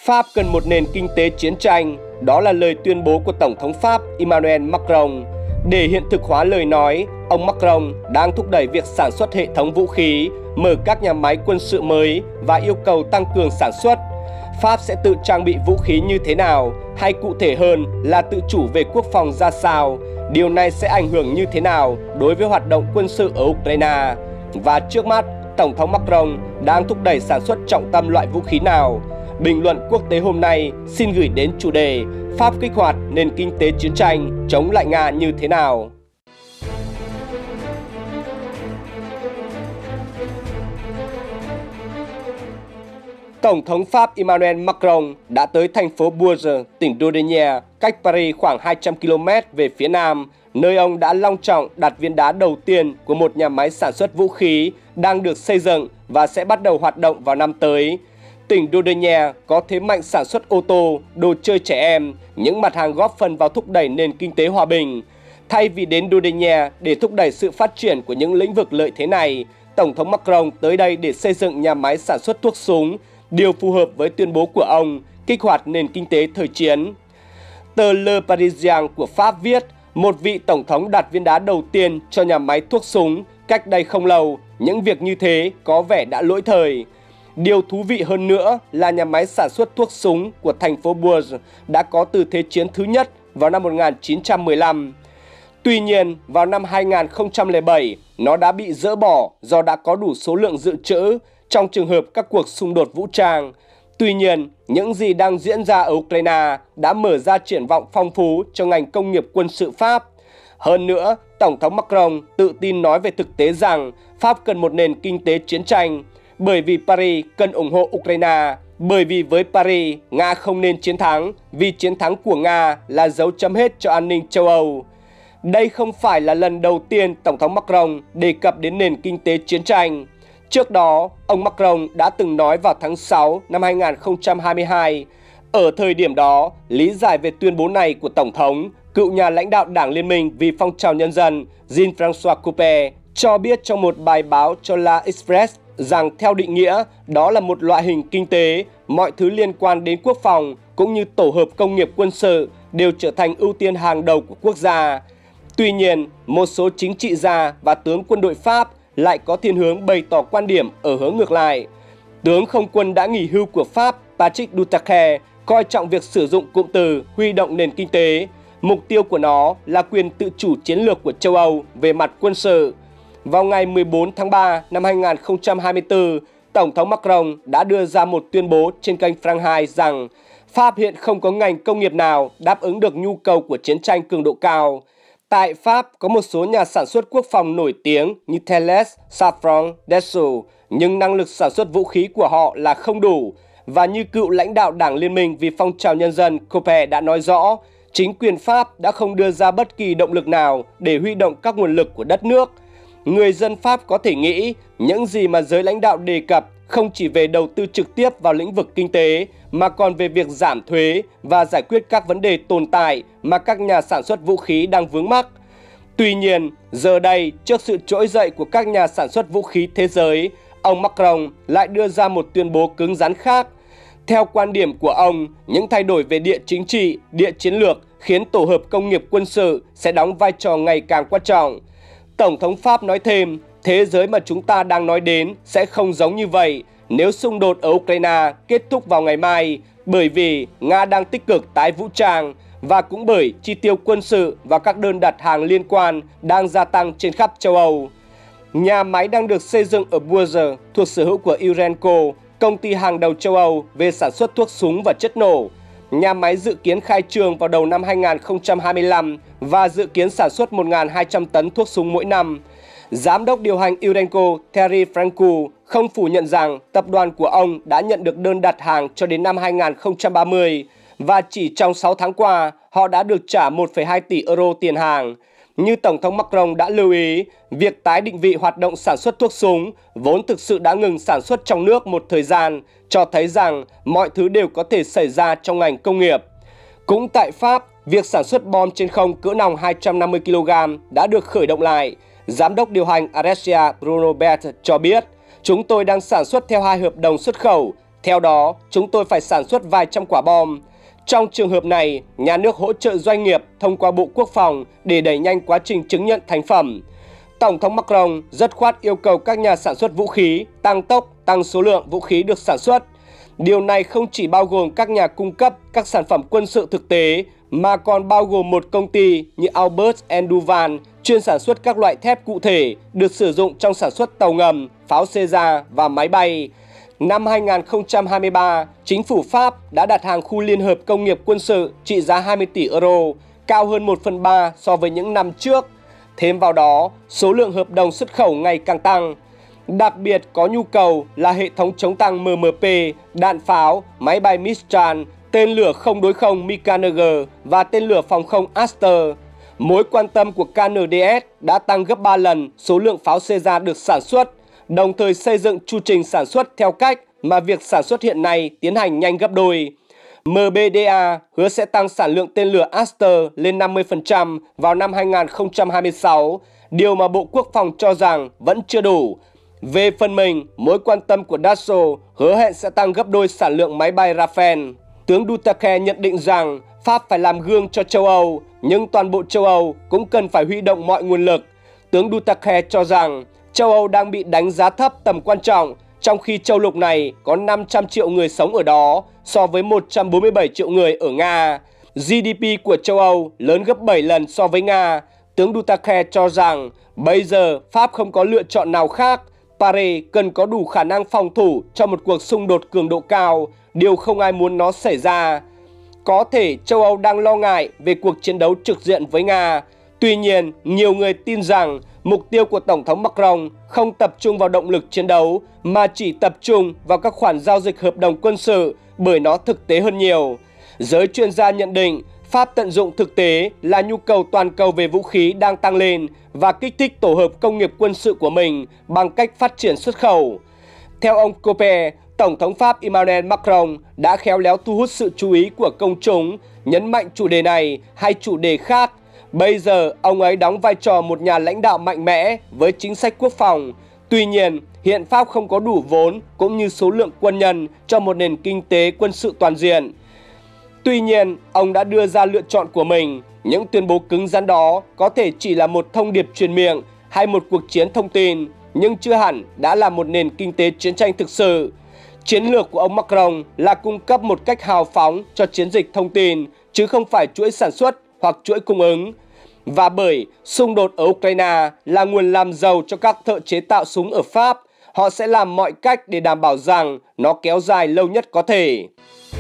Pháp cần một nền kinh tế chiến tranh, đó là lời tuyên bố của Tổng thống Pháp Emmanuel Macron. Để hiện thực hóa lời nói, ông Macron đang thúc đẩy việc sản xuất hệ thống vũ khí, mở các nhà máy quân sự mới và yêu cầu tăng cường sản xuất. Pháp sẽ tự trang bị vũ khí như thế nào, hay cụ thể hơn là tự chủ về quốc phòng ra sao? Điều này sẽ ảnh hưởng như thế nào đối với hoạt động quân sự ở Ukraine? Và trước mắt, Tổng thống Macron đang thúc đẩy sản xuất trọng tâm loại vũ khí nào? Bình luận quốc tế hôm nay xin gửi đến chủ đề Pháp kích hoạt nền kinh tế chiến tranh chống lại Nga như thế nào? Tổng thống Pháp Emmanuel Macron đã tới thành phố Bourges, tỉnh Dordogne, cách Paris khoảng 200 km về phía nam, nơi ông đã long trọng đặt viên đá đầu tiên của một nhà máy sản xuất vũ khí đang được xây dựng và sẽ bắt đầu hoạt động vào năm tới. Tỉnh Dordogne có thế mạnh sản xuất ô tô, đồ chơi trẻ em, những mặt hàng góp phần vào thúc đẩy nền kinh tế hòa bình. Thay vì đến Dordogne để thúc đẩy sự phát triển của những lĩnh vực lợi thế này, Tổng thống Macron tới đây để xây dựng nhà máy sản xuất thuốc súng, điều phù hợp với tuyên bố của ông, kích hoạt nền kinh tế thời chiến. Tờ Le Parisien của Pháp viết, một vị tổng thống đặt viên đá đầu tiên cho nhà máy thuốc súng cách đây không lâu, những việc như thế có vẻ đã lỗi thời. Điều thú vị hơn nữa là nhà máy sản xuất thuốc súng của thành phố Bourges đã có từ Thế chiến thứ nhất vào năm 1915. Tuy nhiên, vào năm 2007, nó đã bị dỡ bỏ do đã có đủ số lượng dự trữ trong trường hợp các cuộc xung đột vũ trang. Tuy nhiên, những gì đang diễn ra ở Ukraine đã mở ra triển vọng phong phú cho ngành công nghiệp quân sự Pháp. Hơn nữa, Tổng thống Macron tự tin nói về thực tế rằng Pháp cần một nền kinh tế chiến tranh, bởi vì Paris cần ủng hộ Ukraine, bởi vì với Paris, Nga không nên chiến thắng, vì chiến thắng của Nga là dấu chấm hết cho an ninh châu Âu. Đây không phải là lần đầu tiên Tổng thống Macron đề cập đến nền kinh tế chiến tranh. Trước đó, ông Macron đã từng nói vào tháng 6 năm 2022. Ở thời điểm đó, lý giải về tuyên bố này của Tổng thống, cựu nhà lãnh đạo Đảng Liên minh vì Phong trào Nhân dân Jean-François Copé cho biết trong một bài báo cho La Express rằng theo định nghĩa, đó là một loại hình kinh tế, mọi thứ liên quan đến quốc phòng cũng như tổ hợp công nghiệp quân sự đều trở thành ưu tiên hàng đầu của quốc gia. Tuy nhiên, một số chính trị gia và tướng quân đội Pháp lại có thiên hướng bày tỏ quan điểm ở hướng ngược lại. Tướng không quân đã nghỉ hưu của Pháp Patrick Duterte coi trọng việc sử dụng cụm từ huy động nền kinh tế. Mục tiêu của nó là quyền tự chủ chiến lược của châu Âu về mặt quân sự. Vào ngày 14 tháng 3 năm 2024, Tổng thống Macron đã đưa ra một tuyên bố trên kênh France 2 rằng Pháp hiện không có ngành công nghiệp nào đáp ứng được nhu cầu của chiến tranh cường độ cao. Tại Pháp có một số nhà sản xuất quốc phòng nổi tiếng như Thales, Safran, Dassault, nhưng năng lực sản xuất vũ khí của họ là không đủ. Và như cựu lãnh đạo Đảng Liên minh vì Phong trào Nhân dân Copé đã nói rõ, chính quyền Pháp đã không đưa ra bất kỳ động lực nào để huy động các nguồn lực của đất nước. Người dân Pháp có thể nghĩ những gì mà giới lãnh đạo đề cập không chỉ về đầu tư trực tiếp vào lĩnh vực kinh tế mà còn về việc giảm thuế và giải quyết các vấn đề tồn tại mà các nhà sản xuất vũ khí đang vướng mắc. Tuy nhiên, giờ đây, trước sự trỗi dậy của các nhà sản xuất vũ khí thế giới, ông Macron lại đưa ra một tuyên bố cứng rắn khác. Theo quan điểm của ông, những thay đổi về địa chính trị, địa chiến lược khiến tổ hợp công nghiệp quân sự sẽ đóng vai trò ngày càng quan trọng. Tổng thống Pháp nói thêm, thế giới mà chúng ta đang nói đến sẽ không giống như vậy nếu xung đột ở Ukraine kết thúc vào ngày mai, bởi vì Nga đang tích cực tái vũ trang và cũng bởi chi tiêu quân sự và các đơn đặt hàng liên quan đang gia tăng trên khắp châu Âu. Nhà máy đang được xây dựng ở Bourges thuộc sở hữu của Urenco, công ty hàng đầu châu Âu về sản xuất thuốc súng và chất nổ. Nhà máy dự kiến khai trương vào đầu năm 2025 và dự kiến sản xuất 1.200 tấn thuốc súng mỗi năm. Giám đốc điều hành Urenco Thierry Francoeur không phủ nhận rằng tập đoàn của ông đã nhận được đơn đặt hàng cho đến năm 2030 và chỉ trong 6 tháng qua, họ đã được trả 1,2 tỷ euro tiền hàng. Như Tổng thống Macron đã lưu ý, việc tái định vị hoạt động sản xuất thuốc súng vốn thực sự đã ngừng sản xuất trong nước một thời gian, cho thấy rằng mọi thứ đều có thể xảy ra trong ngành công nghiệp. Cũng tại Pháp, việc sản xuất bom trên không cỡ nòng 250 kg đã được khởi động lại. Giám đốc điều hành Arecia Bruno Bert cho biết, chúng tôi đang sản xuất theo 2 hợp đồng xuất khẩu. Theo đó, chúng tôi phải sản xuất vài trăm quả bom. Trong trường hợp này, nhà nước hỗ trợ doanh nghiệp thông qua Bộ Quốc phòng để đẩy nhanh quá trình chứng nhận thành phẩm. Tổng thống Macron dứt khoát yêu cầu các nhà sản xuất vũ khí tăng tốc, tăng số lượng vũ khí được sản xuất. Điều này không chỉ bao gồm các nhà cung cấp các sản phẩm quân sự thực tế, mà còn bao gồm một công ty như Albert Duval chuyên sản xuất các loại thép cụ thể được sử dụng trong sản xuất tàu ngầm, pháo Caesar và máy bay. Năm 2023, chính phủ Pháp đã đặt hàng khu liên hợp công nghiệp quân sự trị giá 20 tỷ euro, cao hơn 1/3 so với những năm trước. Thêm vào đó, số lượng hợp đồng xuất khẩu ngày càng tăng. Đặc biệt có nhu cầu là hệ thống chống tăng MMP, đạn pháo, máy bay Mistral, tên lửa không đối không Mikaneger và tên lửa phòng không Aster. Mối quan tâm của KNDS đã tăng gấp 3 lần số lượng pháo Caesar được sản xuất, đồng thời xây dựng chu trình sản xuất theo cách mà việc sản xuất hiện nay tiến hành nhanh gấp đôi. MBDA hứa sẽ tăng sản lượng tên lửa Aster lên 50% vào năm 2026, điều mà Bộ Quốc phòng cho rằng vẫn chưa đủ. Về phần mình, mối quan tâm của Dassault hứa hẹn sẽ tăng gấp đôi sản lượng máy bay Rafale. Tướng Duterte nhận định rằng Pháp phải làm gương cho châu Âu, nhưng toàn bộ châu Âu cũng cần phải huy động mọi nguồn lực. Tướng Duterte cho rằng châu Âu đang bị đánh giá thấp tầm quan trọng, trong khi châu lục này có 500 triệu người sống ở đó so với 147 triệu người ở Nga. GDP của châu Âu lớn gấp 7 lần so với Nga. Tướng Duterte cho rằng bây giờ Pháp không có lựa chọn nào khác. Paris cần có đủ khả năng phòng thủ cho một cuộc xung đột cường độ cao, điều không ai muốn nó xảy ra. Có thể châu Âu đang lo ngại về cuộc chiến đấu trực diện với Nga. Tuy nhiên, nhiều người tin rằng mục tiêu của Tổng thống Macron không tập trung vào động lực chiến đấu mà chỉ tập trung vào các khoản giao dịch hợp đồng quân sự bởi nó thực tế hơn nhiều. Giới chuyên gia nhận định Pháp tận dụng thực tế là nhu cầu toàn cầu về vũ khí đang tăng lên và kích thích tổ hợp công nghiệp quân sự của mình bằng cách phát triển xuất khẩu. Theo ông Copé, Tổng thống Pháp Emmanuel Macron đã khéo léo thu hút sự chú ý của công chúng, nhấn mạnh chủ đề này hay chủ đề khác. Bây giờ, ông ấy đóng vai trò một nhà lãnh đạo mạnh mẽ với chính sách quốc phòng. Tuy nhiên, hiện Pháp không có đủ vốn cũng như số lượng quân nhân cho một nền kinh tế quân sự toàn diện. Tuy nhiên, ông đã đưa ra lựa chọn của mình. Những tuyên bố cứng rắn đó có thể chỉ là một thông điệp truyền miệng hay một cuộc chiến thông tin, nhưng chưa hẳn đã là một nền kinh tế chiến tranh thực sự. Chiến lược của ông Macron là cung cấp một cách hào phóng cho chiến dịch thông tin, chứ không phải chuỗi sản xuất hoặc chuỗi cung ứng. Và bởi xung đột ở Ukraine là nguồn làm giàu cho các thợ chế tạo súng ở Pháp, họ sẽ làm mọi cách để đảm bảo rằng nó kéo dài lâu nhất có thể.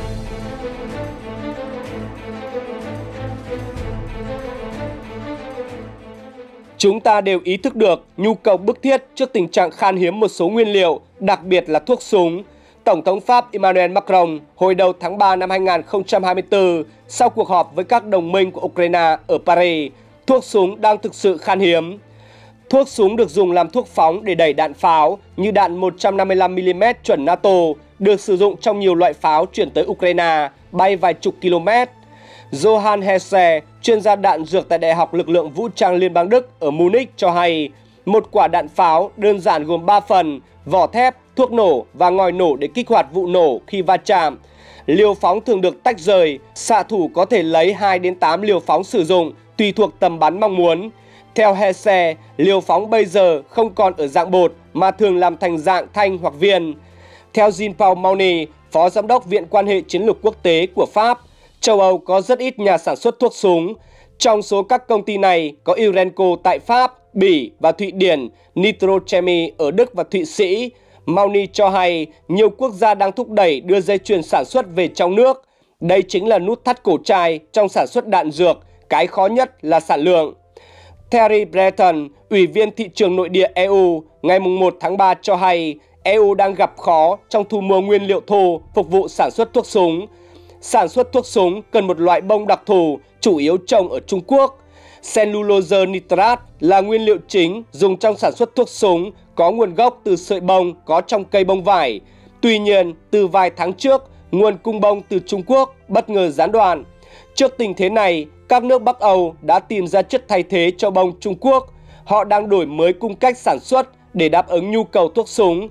Chúng ta đều ý thức được nhu cầu bức thiết trước tình trạng khan hiếm một số nguyên liệu, đặc biệt là thuốc súng. Tổng thống Pháp Emmanuel Macron hồi đầu tháng 3 năm 2024, sau cuộc họp với các đồng minh của Ukraine ở Paris, thuốc súng đang thực sự khan hiếm. Thuốc súng được dùng làm thuốc phóng để đẩy đạn pháo như đạn 155mm chuẩn NATO, được sử dụng trong nhiều loại pháo chuyển tới Ukraine, bay vài chục km. Johann Hesse, chuyên gia đạn dược tại Đại học Lực lượng Vũ trang Liên bang Đức ở Munich cho hay, một quả đạn pháo đơn giản gồm 3 phần, vỏ thép, thuốc nổ và ngòi nổ để kích hoạt vụ nổ khi va chạm. Liều phóng thường được tách rời, xạ thủ có thể lấy 2 đến 8 liều phóng sử dụng tùy thuộc tầm bắn mong muốn. Theo Hesse, liều phóng bây giờ không còn ở dạng bột mà thường làm thành dạng thanh hoặc viên. Theo Jean-Paul Mauny, Phó Giám đốc Viện Quan hệ Chiến lược Quốc tế của Pháp, châu Âu có rất ít nhà sản xuất thuốc súng. Trong số các công ty này có Irenco tại Pháp, Bỉ và Thụy Điển, Nitrochemi ở Đức và Thụy Sĩ. Mauny cho hay nhiều quốc gia đang thúc đẩy đưa dây chuyền sản xuất về trong nước. Đây chính là nút thắt cổ trai trong sản xuất đạn dược, cái khó nhất là sản lượng. Thierry Breton, Ủy viên thị trường nội địa EU, ngày 1 tháng 3 cho hay EU đang gặp khó trong thu mua nguyên liệu thô phục vụ sản xuất thuốc súng. Sản xuất thuốc súng cần một loại bông đặc thù, chủ yếu trồng ở Trung Quốc. Cellulose nitrat là nguyên liệu chính dùng trong sản xuất thuốc súng, có nguồn gốc từ sợi bông có trong cây bông vải. Tuy nhiên, từ vài tháng trước, nguồn cung bông từ Trung Quốc bất ngờ gián đoạn. Trước tình thế này, các nước Bắc Âu đã tìm ra chất thay thế cho bông Trung Quốc. Họ đang đổi mới cung cách sản xuất để đáp ứng nhu cầu thuốc súng.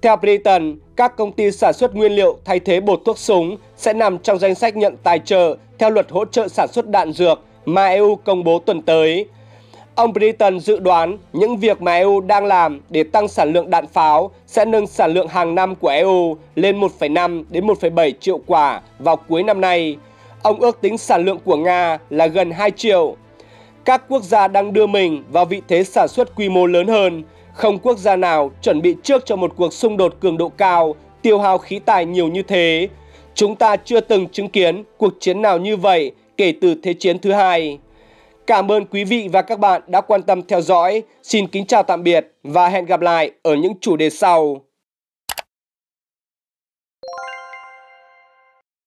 Theo Britain, các công ty sản xuất nguyên liệu thay thế bột thuốc súng sẽ nằm trong danh sách nhận tài trợ theo luật hỗ trợ sản xuất đạn dược mà EU công bố tuần tới. Ông Britain dự đoán những việc mà EU đang làm để tăng sản lượng đạn pháo sẽ nâng sản lượng hàng năm của EU lên 1,5 đến 1,7 triệu quả vào cuối năm nay. Ông ước tính sản lượng của Nga là gần 2 triệu. Các quốc gia đang đưa mình vào vị thế sản xuất quy mô lớn hơn. Không quốc gia nào chuẩn bị trước cho một cuộc xung đột cường độ cao, tiêu hao khí tài nhiều như thế. Chúng ta chưa từng chứng kiến cuộc chiến nào như vậy kể từ Thế chiến thứ hai. Cảm ơn quý vị và các bạn đã quan tâm theo dõi. Xin kính chào tạm biệt và hẹn gặp lại ở những chủ đề sau.